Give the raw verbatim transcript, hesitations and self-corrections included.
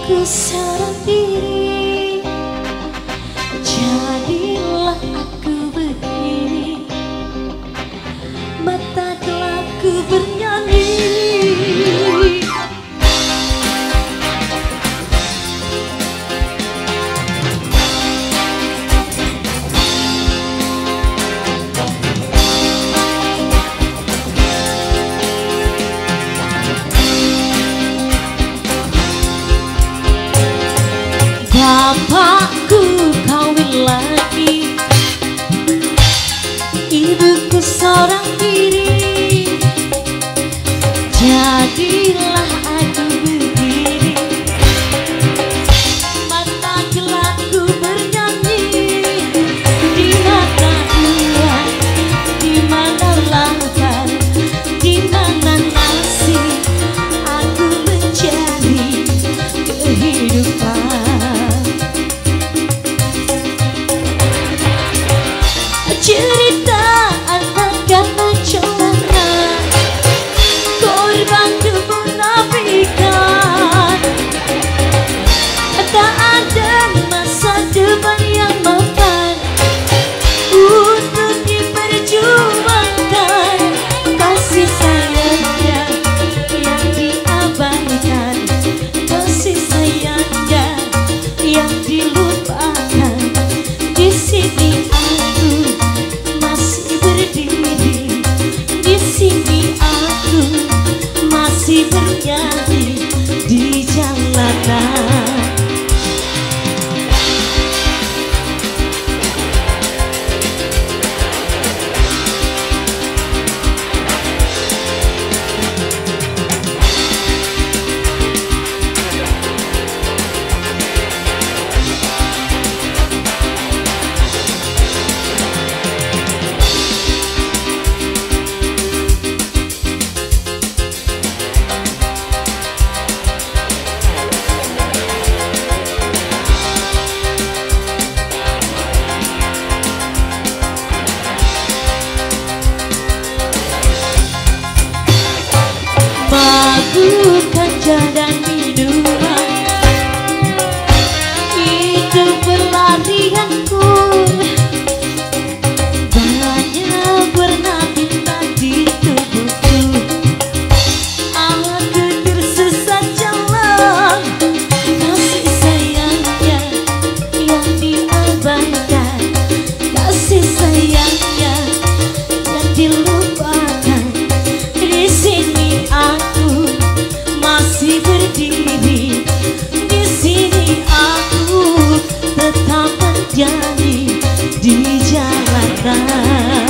Ku seorang diri, jadilah aku begini, mata gelapku bernyanyi. Bapakku kawin lagi, ibuku seorang diri, jadilah aku begini, mata gelapku bernyanyi. Di mata Tuhan, di mana lapar, di mana nasib, aku mencari kehidupan. Cerita anak anak jalanan, korban kemunafikan. Tak ada masa depan yang mapan untuk diperjuangkan. Kasih sayangnya yang diabaikan, kasih sayangnya yang dilupakan. Di sini aku masih berdiri, di sini aku masih bernyanyi di jalanan. Bukan jalan minuman, itu pelarianku. Banyak warna bintang di tubuhku, aku tersesat jalan. Kasih sayangnya yang diabaikan, kasih sayangnya yang dilupakan. Di sini aku masih berdiri, di sini aku tetap menjadi di jalanan.